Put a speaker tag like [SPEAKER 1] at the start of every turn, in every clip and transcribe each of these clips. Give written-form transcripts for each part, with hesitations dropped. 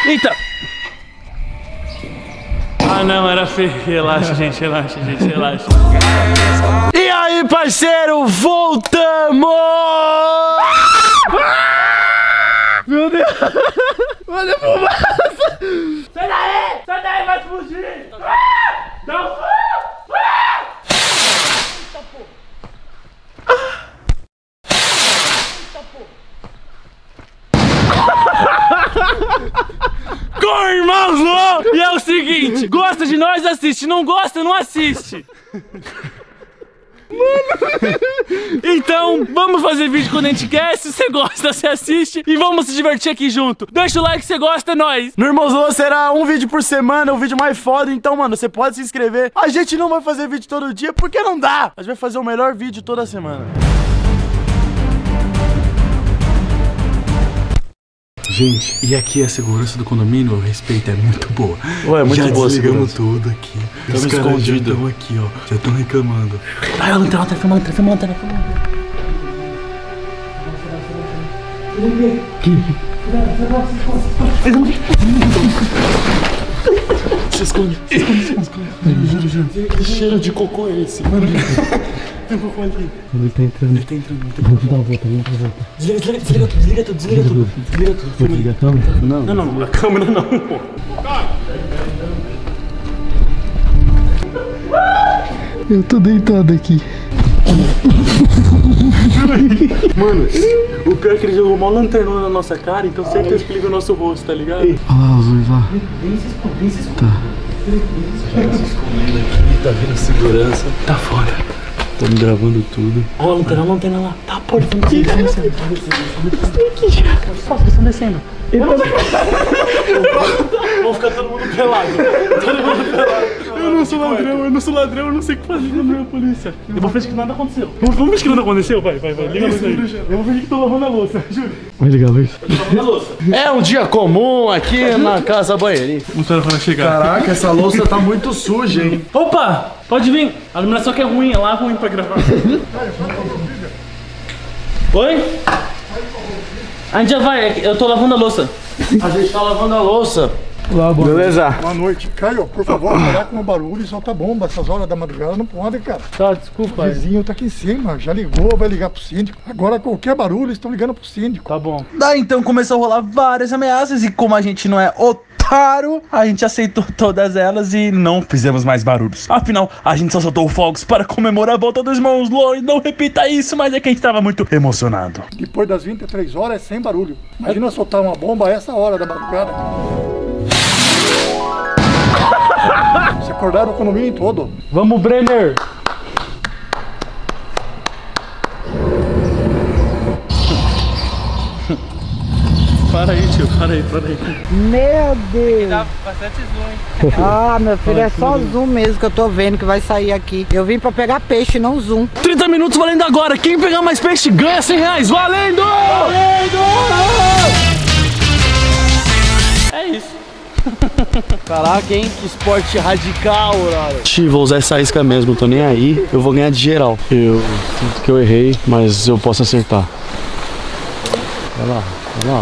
[SPEAKER 1] Eita! Ah não, era feio. Relaxa, gente, relaxa, gente, relaxa. E aí, parceiro, voltamos! Meu Deus! Mano, é fumaça! Sai daí! Sai daí, vai explodir! Dá um fogo! Com irmãos, Luan! E é o seguinte, gosta de nós, assiste, não gosta, não assiste. Mano. Então, vamos fazer vídeo quando a gente quer. Se você gosta, você assiste. E vamos se divertir aqui junto. Deixa o like se você gosta, é nóis. No Irmãos Luan será um vídeo por semana, o vídeo mais foda. Então, mano, você pode se inscrever. A gente não vai fazer vídeo todo dia, porque não dá. A gente vai fazer o melhor vídeo toda semana. Gente, e aqui a segurança do condomínio, o respeito é muito boa. Ué, muito já boa a segurança. Tudo aqui. Estamos escondidos. Já estão aqui, ó. Já estão reclamando. Ai, ela entrou, tá filmando. Se esconde. Juro. Que cheiro de cocô é esse? Mano, tem cocô ali. Ele tá entrando. Vamos dar uma volta. Desliga tudo. Vou desligar a câmera? Não, a câmera não, pô. Eu tô deitado aqui. Mano, o pior é que ele jogou uma lanternona na nossa cara, então certeza que ele viu o nosso rosto, tá ligado? Olha lá, os dois lá. Vem se esconder. Tá. Se escondendo aqui, tá vendo a segurança. Tá fora. Estamos gravando tudo. Ó, a lanterna lá. Tá, pô, estão descendo. Vocês estão descendo. Vamos ficar todo mundo pelado. Eu não sou ladrão, eu não sei o que fazer na polícia. Eu vou fingir que nada aconteceu. Vamos fingir que nada aconteceu? Vai, liga a luz aí. Eu vou fingir que tô lavando a louça, juro. Vai ligar a luz. Eu tô lavando a louça. É um dia comum aqui na casa banheirinha. Vamos esperar quando chegar. Caraca, essa louça tá muito suja, hein? Opa, pode vir. A iluminação aqui é ruim, é lá ruim pra gravar. Oi? A gente já vai, eu tô lavando a louça. A gente tá lavando a louça. Olá, beleza?
[SPEAKER 2] Boa noite. Caio, por favor, parar com o barulho e solta a bomba. Essas horas da madrugada não pode, cara.
[SPEAKER 1] Tá, desculpa.
[SPEAKER 2] O vizinho tá aqui em cima, já ligou, vai ligar pro síndico. Agora qualquer barulho, eles estão ligando pro síndico.
[SPEAKER 1] Tá bom. Daí então começou a rolar várias ameaças e como a gente não é otário, a gente aceitou todas elas e não fizemos mais barulhos. Afinal, a gente só soltou fogos para comemorar a volta dos irmãos Luan. Não repita isso, mas é que a gente tava muito emocionado.
[SPEAKER 2] Depois das 23 horas é sem barulho. Imagina soltar uma bomba a essa hora da madrugada. Você acordaram o condomínio todo.
[SPEAKER 1] Vamos, Brenner! Para aí, tio, para aí.
[SPEAKER 3] Meu Deus!
[SPEAKER 4] Dá bastante zoom, hein?
[SPEAKER 3] Ah, meu filho, é só zoom mesmo que eu tô vendo que vai sair aqui. Eu vim pra pegar peixe, não zoom.
[SPEAKER 1] 30 minutos valendo agora. Quem pegar mais peixe ganha 100 reais. Valendo! É isso. Caraca, hein? Que esporte radical, brother. Vou usar essa isca mesmo, tô nem aí. Eu vou ganhar de geral. Eu sinto que eu errei, mas eu posso acertar. Vai lá.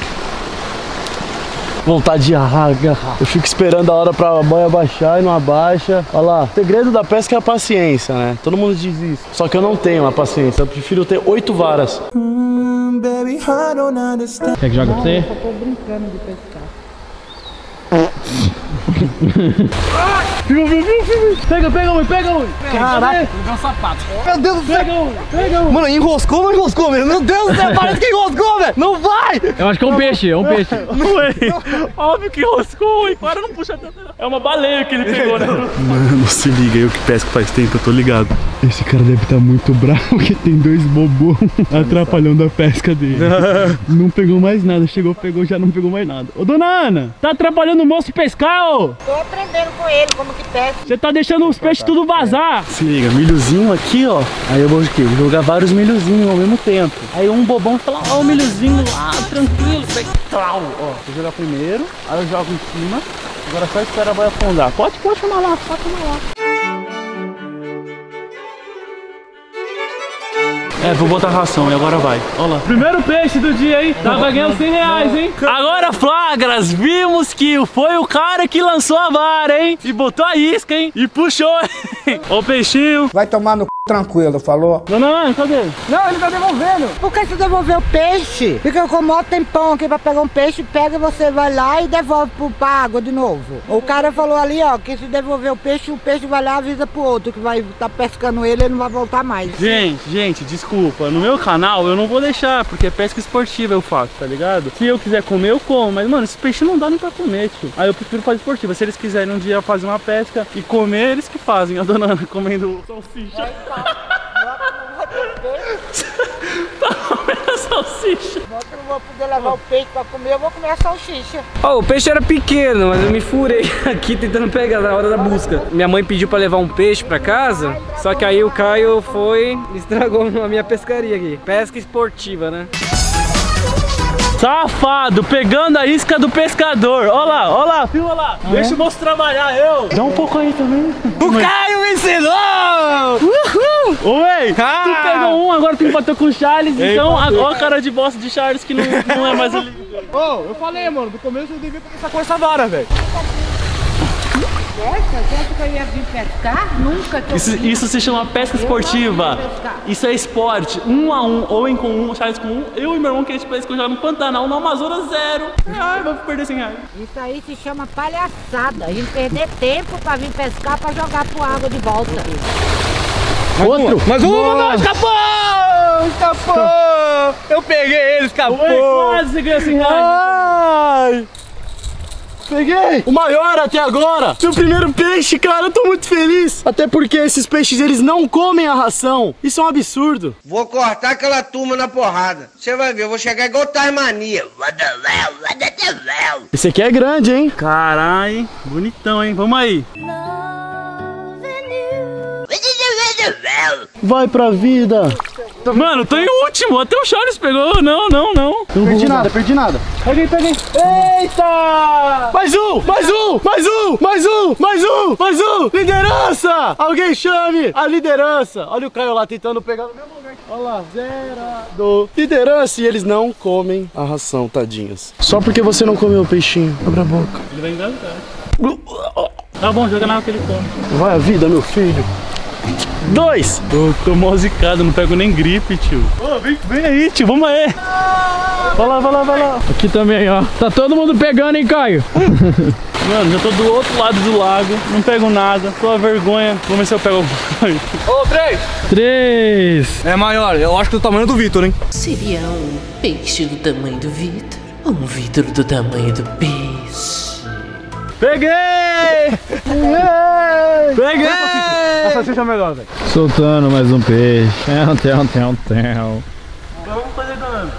[SPEAKER 1] Vontade de agarrar. Eu fico esperando a hora pra boia baixar e não abaixa. Olha lá. O segredo da pesca é a paciência, né? Todo mundo diz isso. Só que eu não tenho a paciência. Eu prefiro ter 8 varas. Quer que joga pra você?
[SPEAKER 3] Eu tô brincando de pescar.
[SPEAKER 1] Pega um.
[SPEAKER 3] Caraca.
[SPEAKER 4] Vou um sapato.
[SPEAKER 3] Meu Deus do céu.
[SPEAKER 1] Pega um.
[SPEAKER 3] Mano, enroscou mesmo. Meu Deus do céu, parece que enroscou, velho. Não vai.
[SPEAKER 4] Eu acho que é um peixe,
[SPEAKER 1] Não é. Óbvio que enroscou. E para não puxa tanto. É uma baleia que ele pegou, né? Mano, se liga, eu que pesco faz tempo, eu tô ligado. Esse cara deve estar muito bravo porque tem 2 bobões atrapalhando a pesca dele. Não pegou mais nada, pegou, já não pegou mais nada. Ô, dona Ana, tá atrapalhando o moço pescar, ô?
[SPEAKER 3] Tô aprendendo com ele como que pesca.
[SPEAKER 1] Você tá deixando os peixes tudo vazar. Se liga, milhozinho aqui, ó. Aí eu vou o quê? Vou jogar vários milhozinhos ao mesmo tempo. Aí um bobão fala, ó, o milhozinho lá, tranquilo. Ó, vou jogar primeiro, aí eu jogo em cima. Agora só espera a boia afundar. Pode chamar lá, É, vou botar ração e agora vai. Olha lá. Primeiro peixe do dia, hein? Tava ganhando 100 reais, hein? Agora, flagras, vimos que foi o cara que lançou a vara, hein? E botou a isca, hein? E puxou, hein? Ó o peixinho.
[SPEAKER 3] Vai tomar no c... tranquilo, falou?
[SPEAKER 1] Não, cadê?
[SPEAKER 3] Não, ele tá devolvendo. Por que você devolveu o peixe? Fica com o maior tempão aqui pra pegar um peixe, pega e você vai lá e devolve pra água de novo. O cara falou ali, ó, que se devolver o peixe vai lá e avisa pro outro que vai tá pescando ele não vai voltar mais.
[SPEAKER 1] Gente, desculpa. No meu canal eu não vou deixar, porque é pesca esportiva eu faço, tá ligado? Se eu quiser comer, eu como. Mas, mano, esse peixe não dá nem pra comer, tio. Aí eu prefiro fazer esportiva. Se eles quiserem um dia fazer uma pesca e comer, eles que fazem. A dona Ana comendo salsicha. Tá comendo salsicha.
[SPEAKER 3] Eu não vou poder levar o peixe pra comer, eu vou comer a salsicha.
[SPEAKER 4] Oh, o peixe era pequeno, mas eu me furei aqui tentando pegar na hora da busca. Minha mãe pediu pra levar um peixe pra casa, só que aí o Caio foi e estragou a minha pescaria aqui. Pesca esportiva, né?
[SPEAKER 1] Safado, pegando a isca do pescador. Olha lá, filma lá. Deixa o moço trabalhar, eu. Dá um pouco aí também.
[SPEAKER 4] O Caio me ensinou! Uhul!
[SPEAKER 1] Ô, véi, tu pegou um, agora tu empatou com o Charles. Então, olha a cara de bosta de Charles que não é mais ali.
[SPEAKER 5] Ô, eu falei, mano, no começo eu devia começar com essa vara, velho.
[SPEAKER 3] Você acha que eu ia vir pescar? Nunca que eu
[SPEAKER 1] Isso se chama pesca esportiva. Isso é esporte. 1 a 1, Owen com 1, Charles com 1. Eu e meu irmão que a gente pesca já no Pantanal, no Amazonas 0. Ai, vou perder 100 reais.
[SPEAKER 3] Isso aí se chama palhaçada. A gente perder tempo pra vir pescar pra jogar pro água de volta.
[SPEAKER 1] Outro.
[SPEAKER 5] Mais um, escapou! Eu peguei ele, escapou!
[SPEAKER 1] Quase você ganhou 100 reais.
[SPEAKER 5] Ai! Peguei! O maior até agora!
[SPEAKER 1] Seu primeiro peixe, cara, eu tô muito feliz. Até porque esses peixes, eles não comem a ração. Isso é um absurdo.
[SPEAKER 6] Vou cortar aquela turma na porrada. Você vai ver, eu vou chegar igual Tasmania.
[SPEAKER 1] Esse aqui é grande, hein? Carai, bonitão, hein? Vamos aí. Vai pra vida. Mano, tô em último. Até o Charles pegou. Não.
[SPEAKER 5] Perdi nada.
[SPEAKER 1] Peguei. Eita! Mais um! Liderança! Alguém chame a liderança. Olha o Caio lá tentando pegar no mesmo lugar. Olha lá, zerado. Liderança, e eles não comem a ração, tadinhos. Só porque você não comeu o peixinho. Abre a boca. Ele vai engasgar. Tá bom, joga na água que ele come. Vai a vida, meu filho. 2! Tô mosicado, não pego nem gripe, tio. Ô, vem aí, tio, vamos aí. Vai lá.
[SPEAKER 4] Aqui também, ó. Tá todo mundo pegando, hein, Caio?
[SPEAKER 1] Mano, já tô do outro lado do lago, não pego nada, tô a vergonha. Vamos ver se eu pego alguma coisa.
[SPEAKER 5] Ô, 3! É maior, eu acho que do tamanho do Vitor, hein?
[SPEAKER 7] Seria um peixe do tamanho do Vitor ou um Vitor do tamanho do peixe?
[SPEAKER 1] Peguei!
[SPEAKER 5] A salsicha é melhor, velho.
[SPEAKER 4] Soltando mais um peixe.
[SPEAKER 1] Vamos fazer danando.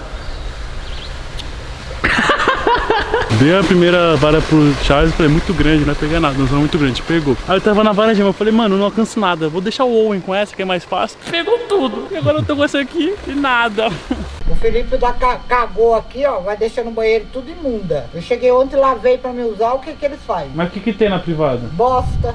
[SPEAKER 1] Dei a primeira vara pro Charles, falei, muito grande, não vai pegar nada, não é muito grande, pegou. Aí eu tava na vara de mão, eu falei, mano, não alcanço nada, vou deixar o Owen com essa que é mais fácil. Pegou tudo, e agora eu tô com essa aqui e nada.
[SPEAKER 3] O Felipe cagou aqui, ó, vai deixando o banheiro tudo imunda. Eu cheguei ontem, lavei pra me usar, o que eles fazem?
[SPEAKER 1] Mas o que tem na privada?
[SPEAKER 3] Bosta.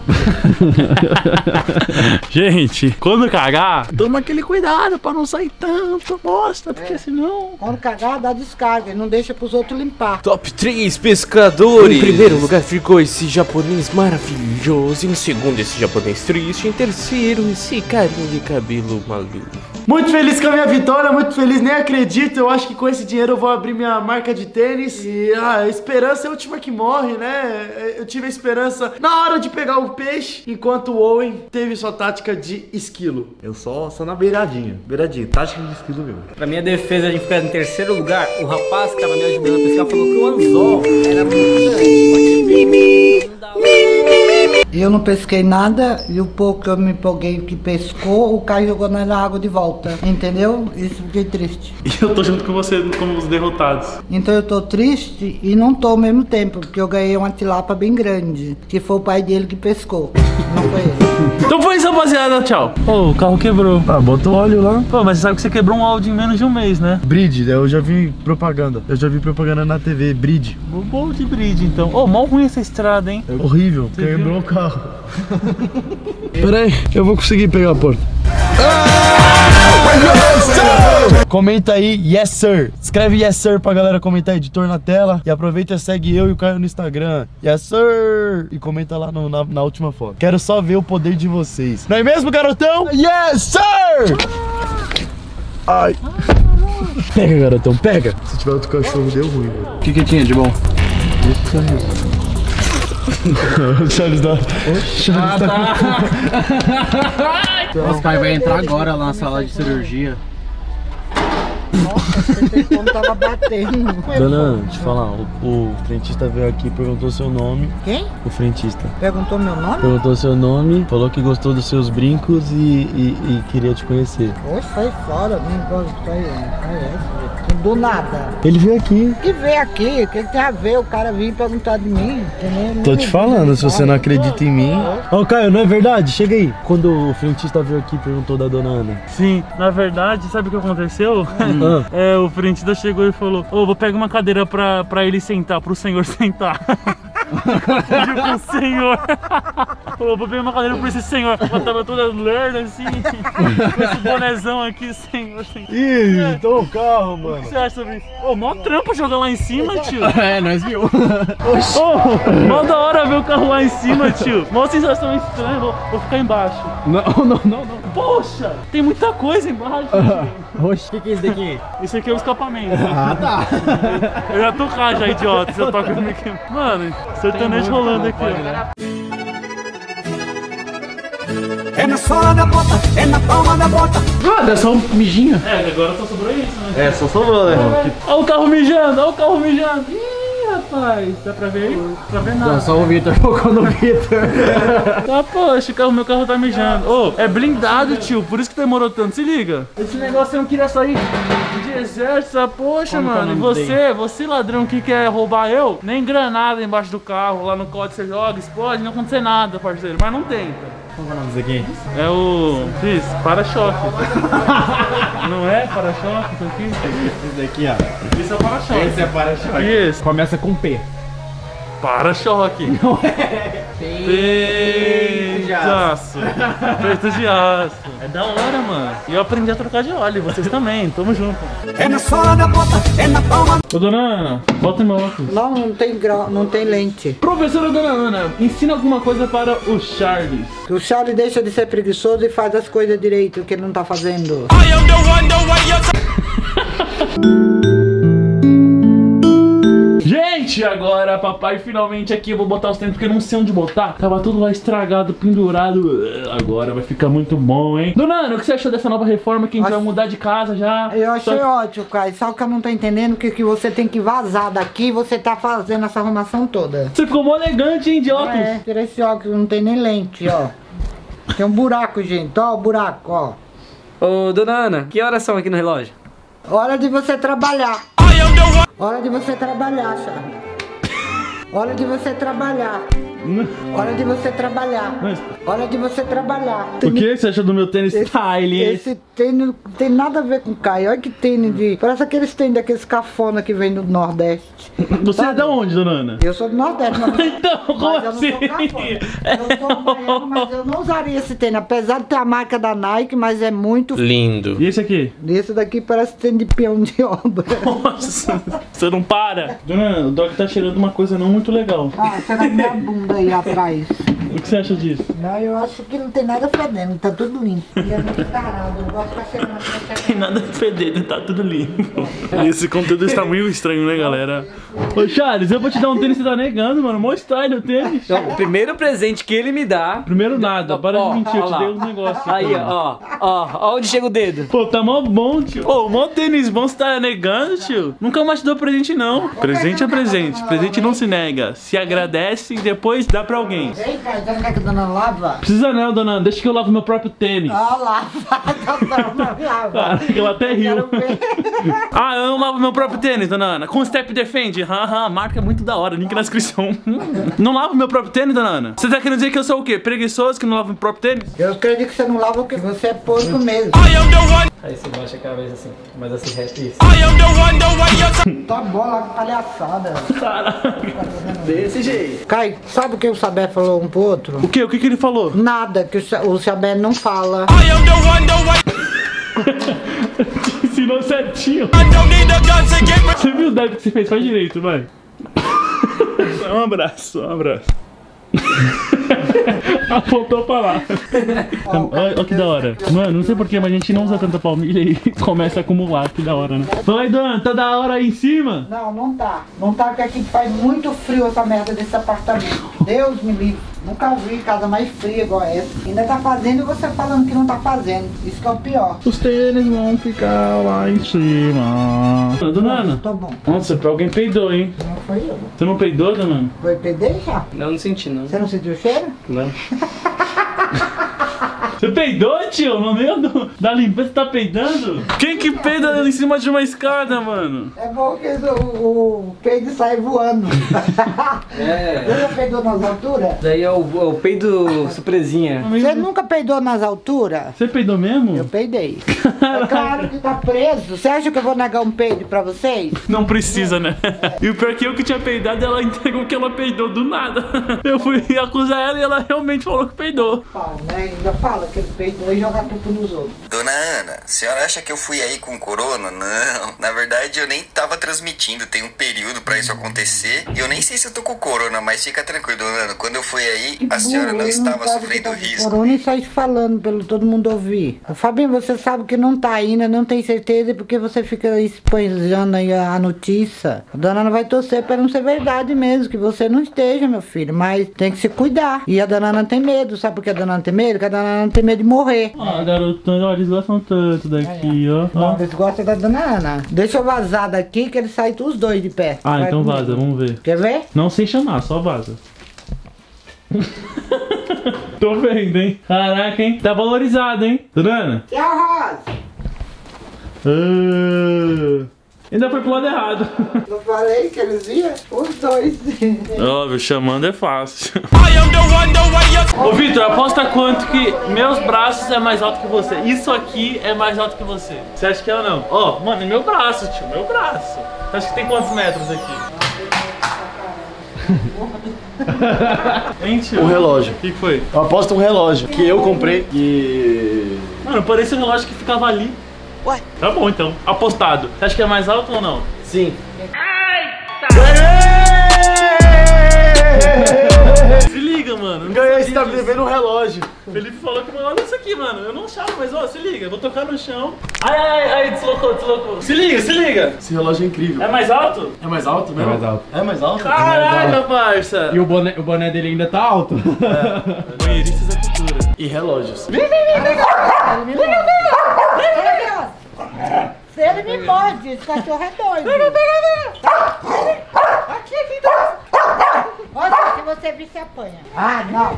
[SPEAKER 1] Gente, quando cagar, toma aquele cuidado pra não sair tanto bosta, porque senão...
[SPEAKER 3] Quando cagar, dá descarga, e não deixa pros outros limpar.
[SPEAKER 8] Top 3 pescadores. Em primeiro lugar ficou esse japonês maravilhoso. Em segundo, esse japonês triste. Em terceiro, esse carinha de cabelo maluco.
[SPEAKER 1] Muito feliz com a minha vitória, muito feliz, nem acredito. Eu acho que com esse dinheiro eu vou abrir minha marca de tênis. E a esperança é a última que morre, né? Eu tive a esperança na hora de pegar o peixe, enquanto o Owen teve sua tática de esquilo.
[SPEAKER 9] Eu só na beiradinha, tática de esquilo mesmo.
[SPEAKER 4] Pra minha defesa de ficar em terceiro lugar, o rapaz que tava me ajudando a pescar falou que o anzol era muito grande.
[SPEAKER 3] Eu não pesquei nada e o pouco que eu me empolguei que pescou, o Caio jogou na água de volta, entendeu? Isso fiquei triste.
[SPEAKER 1] E eu tô junto com você como os derrotados.
[SPEAKER 3] Então eu tô triste e não tô ao mesmo tempo, porque eu ganhei uma tilapa bem grande, que foi o pai dele que pescou, não foi ele.
[SPEAKER 1] Então foi isso, rapaziada, tchau. Ô, o carro quebrou.
[SPEAKER 9] Ah, bota o óleo lá.
[SPEAKER 1] Pô, mas você sabe que você quebrou um Audi em menos de um mês, né?
[SPEAKER 9] Bride, eu já vi propaganda. Eu já vi propaganda na TV, Bride.
[SPEAKER 1] Vou de bride, então. Ô, mal ruim essa estrada, hein?
[SPEAKER 9] Horrível, quebrou o carro. Pera aí, eu vou conseguir pegar a porta. sir! Comenta aí, yes sir. Escreve yes sir pra galera comentar, editor na tela. E aproveita e segue eu e o Caio no Instagram. Yes sir! E comenta lá na última foto. Quero só ver o poder de vocês. Não é mesmo, garotão? Yes sir! Ai. Pega, garotão, pega. Se tiver outro cachorro, deu ruim, velho.
[SPEAKER 5] O que tinha de bom?
[SPEAKER 9] O Charles da...
[SPEAKER 5] Os caras vão entrar agora lá na sala de cirurgia.
[SPEAKER 3] Nossa, esse telefone tava batendo.
[SPEAKER 9] Dona, deixa eu falar, o frentista veio aqui e perguntou seu nome.
[SPEAKER 3] Quem?
[SPEAKER 9] O frentista.
[SPEAKER 3] Perguntou meu nome?
[SPEAKER 9] Perguntou seu nome, falou que gostou dos seus brincos e queria te conhecer.
[SPEAKER 3] Oxe, sai fora, nem gosto de conhece, do nada.
[SPEAKER 9] Ele veio aqui.
[SPEAKER 3] Que veio aqui? O que tem a ver o cara vir perguntar de mim?
[SPEAKER 9] Tô te falando, se você não acredita em mim. Ô Caio, não é verdade? Chega aí. Quando o frentista veio aqui e perguntou da dona Ana.
[SPEAKER 1] Sim, na verdade, sabe o que aconteceu? É, o frentista chegou e falou: ô, vou pegar uma cadeira pra ele sentar, pro senhor sentar. Pediu pro senhor. Falou: vou pegar uma cadeira pra esse senhor. Ela tava toda lerda assim, com esse bonezão aqui, senhor.
[SPEAKER 9] Ih, tô o carro, mano.
[SPEAKER 1] O que você acha sobre isso? Ô, mó trampo jogar lá em cima, tio.
[SPEAKER 5] É, nós viu.
[SPEAKER 1] Ô, mó da hora ver o carro lá em cima, tio. Mó sensação estranha, vou ficar embaixo.
[SPEAKER 5] Não.
[SPEAKER 1] Poxa, tem muita coisa embaixo, tio.
[SPEAKER 5] Oxe, o que é isso daqui?
[SPEAKER 1] Isso aqui é o escapamento.
[SPEAKER 5] Ah, tá.
[SPEAKER 1] Eu ia tocar já, idiota, se eu toco no aqui. Mano, sertanejo rolando aqui, ó.
[SPEAKER 10] É na sola da bota, é na palma da bota.
[SPEAKER 1] Ah, dá só um mijinho. É, agora só sobrou isso, né?
[SPEAKER 9] É, só sobrou, né?
[SPEAKER 1] Olha o carro mijando, olha o carro mijando. Ih, rapaz, dá pra ver aí? Não dá pra ver nada.
[SPEAKER 5] Não, só o Vitor focou no Vitor.
[SPEAKER 1] Tá, poxa, meu carro tá mijando. Ô, é blindado, tio, por isso que demorou tanto, se liga. Esse negócio não queria sair de exército, poxa, mano. E você ladrão que quer roubar eu, nem granada embaixo do carro, lá no código você joga, explode, não acontecer nada, parceiro, mas não tenta.
[SPEAKER 5] Qual é o nome disso aqui?
[SPEAKER 1] É o... Cris, para-choque. Não é para-choque isso aqui?
[SPEAKER 5] Esse daqui, ó.
[SPEAKER 1] Isso é para-choque.
[SPEAKER 5] Esse é para-choque.
[SPEAKER 1] E esse?
[SPEAKER 5] Começa com P.
[SPEAKER 1] Para-choque.
[SPEAKER 5] Não é?
[SPEAKER 1] Peito de aço. Peito de aço. É da hora, mano. E eu aprendi a trocar de óleo. Vocês também. Tamo junto.
[SPEAKER 10] É na sola da bota, é na palma.
[SPEAKER 1] Ô, dona Ana, bota meu óculos.
[SPEAKER 3] Não tem lente.
[SPEAKER 1] Professora dona Ana, ensina alguma coisa para o Charles.
[SPEAKER 3] O Charles deixa de ser preguiçoso e faz as coisas direito, que ele não tá fazendo.
[SPEAKER 1] Gente, agora papai finalmente aqui, eu vou botar os tênis porque eu não sei onde botar. Tava tudo lá estragado, pendurado. Agora vai ficar muito bom, hein? Dona Ana, o que você achou dessa nova reforma que a gente vai mudar de casa já?
[SPEAKER 3] Eu achei ótimo, Caio. Só que eu não tô entendendo que você tem que vazar daqui e você tá fazendo essa arrumação toda.
[SPEAKER 1] Você ficou mó elegante, hein, de óculos?
[SPEAKER 3] É, tirei esse óculos, não tem nem lente, ó. Tem um buraco, gente, ó o buraco, ó.
[SPEAKER 4] Ô, dona Ana, que horas são aqui no relógio?
[SPEAKER 3] Hora de você trabalhar. Hora de você trabalhar, Charles. Hora de você trabalhar. Hora de você trabalhar. Hora de você trabalhar.
[SPEAKER 1] O que você achou do meu tênis style?
[SPEAKER 3] Esse tênis não tem nada a ver com Caio. Olha que tênis de... Parece aqueles tênis daqueles cafona que vem do Nordeste.
[SPEAKER 1] Você é da onde, dona Ana?
[SPEAKER 3] Eu sou do Nordeste, mas...
[SPEAKER 1] Então, como assim?
[SPEAKER 3] Eu sou baiano, mas eu não usaria esse tênis. Apesar de ter a marca da Nike, mas é muito...
[SPEAKER 8] Lindo.
[SPEAKER 1] E esse aqui?
[SPEAKER 3] Esse daqui parece tênis de peão de obra.
[SPEAKER 1] Nossa, você não para. Dona Ana, o dog tá cheirando uma coisa não muito legal.
[SPEAKER 3] Ah, será que minha bunda aí atrás?
[SPEAKER 1] O que você acha disso?
[SPEAKER 3] Não, eu acho que não tem nada fedendo, tá tudo limpo. E é muito tarado, eu gosto de ficar cheirando.
[SPEAKER 1] Tem nada fedendo, tá tudo limpo. Esse conteúdo está meio estranho, né, galera? Ô, Charles, eu vou te dar um tênis que você tá negando, mano. Mó style o tênis.
[SPEAKER 4] Então, o primeiro presente que ele me dá...
[SPEAKER 1] Primeiro nada, para de mentir, eu te dei uns negócios.
[SPEAKER 4] Aí, ó, onde chega o dedo.
[SPEAKER 1] Pô, tá mó bom, tio. Ô, mó tênis bom, você tá negando, tio? Nunca mais te dou presente, não. Presente é presente, presente não se nega. Se agradece e depois dá pra alguém.
[SPEAKER 3] Ei, cara, você não quer que a dona lava?
[SPEAKER 1] Precisa não, dona Ana, deixa que eu lavo meu próprio tênis.
[SPEAKER 3] Ah, lava.
[SPEAKER 1] Ela até riu. Ah, eu não lavo meu próprio tênis, dona Ana. Com Step Defend. A marca é muito da hora, link na descrição. Não lavo meu próprio tênis, dona Ana? Você tá querendo dizer que eu sou o quê? Preguiçoso que não lavo meu próprio tênis?
[SPEAKER 3] Eu acredito que você não lava porque você é porco mesmo.
[SPEAKER 4] Aí você baixa a cabeça assim, mas assim reto isso.
[SPEAKER 3] Tá bom lá com palhaçada.
[SPEAKER 1] Caraca.
[SPEAKER 4] Desse jeito.
[SPEAKER 3] Caio, sabe o que o Sabé falou um pro outro?
[SPEAKER 1] O quê? O que que ele falou?
[SPEAKER 3] Nada, que o Sabé não fala.
[SPEAKER 1] Te ensinou certinho. Você viu o dab que você fez? Faz direito, vai. Um abraço, um abraço. Apontou pra lá. Olha que da hora. Mano, não sei porquê, mas a gente não usa tanta palmilha e começa a acumular. Que da hora, né? Fala aí, dona, tá da hora aí em cima?
[SPEAKER 3] Não, não tá. Não tá porque aqui faz muito frio essa merda desse apartamento. Deus me livre. Nunca vi casa mais fria igual essa. Ainda tá fazendo e você falando que não tá fazendo. Isso que é o pior.
[SPEAKER 1] Os tênis vão ficar lá em cima. Dona Ana.
[SPEAKER 3] Tá bom.
[SPEAKER 1] Nossa, alguém peidou, hein?
[SPEAKER 3] Não foi eu.
[SPEAKER 1] Você não peidou, dona Ana?
[SPEAKER 3] Foi peidei já?
[SPEAKER 4] Não senti, não.
[SPEAKER 3] Você não sentiu o cheiro?
[SPEAKER 4] Não.
[SPEAKER 1] Você peidou, tio? No meio da limpeza, você tá peidando? Quem que peida em cima de uma escada, mano?
[SPEAKER 3] É bom que o peido sai voando.
[SPEAKER 4] É.
[SPEAKER 3] Você já peidou nas alturas?
[SPEAKER 4] Daí é o peido surpresinha.
[SPEAKER 3] Você nunca peidou nas alturas?
[SPEAKER 1] Você peidou mesmo?
[SPEAKER 3] Eu peidei. É claro que tá preso. Você acha que eu vou negar um peido pra vocês?
[SPEAKER 1] Não precisa, né? E o pior é que eu que tinha peidado, ela entregou que ela peidou do nada. Eu fui acusar ela e ela realmente falou que peidou.
[SPEAKER 3] Fala, né? Ainda fala que ele peidou e joga culpa nos outros.
[SPEAKER 11] Dona Ana, a senhora acha que eu fui aí com corona? Não. Na verdade, eu nem tava transmitindo. Tem um período pra isso acontecer. E eu nem sei se eu tô com corona, mas fica tranquilo, dona Ana. Quando eu fui aí, a senhora não estava sofrendo risco.
[SPEAKER 3] Corona e sai falando pelo todo mundo ouvir. Fabinho, você sabe que não tá ainda, não tem certeza, porque você fica espanjando aí a notícia. A dona Ana vai torcer pra não ser verdade mesmo, que você não esteja, meu filho. Mas tem que se cuidar. E a dona Ana tem medo. Sabe por que a dona Ana tem medo? Porque a dona Ana tem medo de morrer.
[SPEAKER 1] Ah, garotão, olha, eles gostam tanto daqui, ó.
[SPEAKER 3] Não, eles gostam da dona Ana. Deixa eu vazar daqui que eles saem os dois de pé.
[SPEAKER 1] Ah,
[SPEAKER 3] Vai
[SPEAKER 1] então
[SPEAKER 3] comigo.
[SPEAKER 1] vaza, vamos ver.
[SPEAKER 3] Quer ver?
[SPEAKER 1] Não sem chamar, só vaza. Tô vendo, hein? Caraca, hein? Tá valorizado, hein? Dona Ana?
[SPEAKER 3] Tchau, Rosa.
[SPEAKER 1] Ainda foi pro lado errado.
[SPEAKER 3] Eu falei que eles iam? Os dois.
[SPEAKER 1] Óbvio, chamando é fácil. Ô Vitor, aposta quanto que meus braços é mais alto que você. Isso aqui é mais alto que você. Você acha que é ou não? Ó, mano, é meu braço, tio, meu braço. Você acha que tem quantos metros aqui? Hein, tio?
[SPEAKER 9] Um relógio.
[SPEAKER 1] O que foi?
[SPEAKER 9] Eu aposto um relógio que eu comprei e...
[SPEAKER 1] Mano, parecia um relógio que ficava ali.
[SPEAKER 3] Ué?
[SPEAKER 1] Tá bom, então. Apostado. Você acha que é mais alto ou não?
[SPEAKER 9] Sim.
[SPEAKER 1] Se liga, mano.
[SPEAKER 9] Ganhei, você tá me devendo um relógio.
[SPEAKER 1] Felipe falou que, mano, olha isso aqui, mano. Eu não achava, mas ó, se liga. Eu vou tocar no chão. Ai, deslocou. Se liga.
[SPEAKER 9] Esse relógio é incrível.
[SPEAKER 1] É mais alto?
[SPEAKER 9] É mais alto mesmo?
[SPEAKER 5] É mais alto.
[SPEAKER 9] É mais alto?
[SPEAKER 1] Caraca, parça.
[SPEAKER 5] E o boné dele ainda tá alto.
[SPEAKER 1] Banheiristas da cultura.
[SPEAKER 9] E relógios.
[SPEAKER 3] Se ele me morde, esse cachorro é doido. Olha, se você vir, se apanha. Ah, não.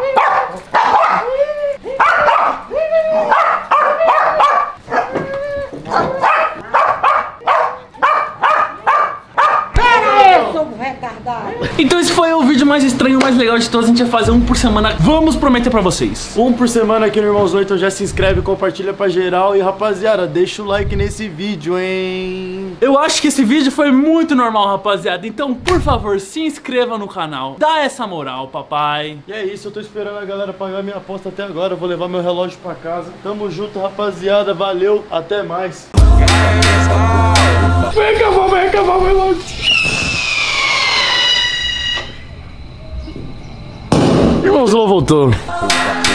[SPEAKER 1] Então esse foi o vídeo mais estranho, mais legal de todos. A gente vai fazer um por semana. Vamos prometer pra vocês.
[SPEAKER 9] Um por semana aqui no Irmãos 8. Já se inscreve, compartilha pra geral. E rapaziada, deixa o like nesse vídeo, hein?
[SPEAKER 1] Eu acho que esse vídeo foi muito normal, rapaziada. Então, por favor, se inscreva no canal. Dá essa moral, papai.
[SPEAKER 9] E é isso, eu tô esperando a galera pagar minha aposta até agora. Eu vou levar meu relógio pra casa. Tamo junto, rapaziada. Valeu, até mais.
[SPEAKER 1] Vem acabar o relógio.
[SPEAKER 9] Irmãos, voltou.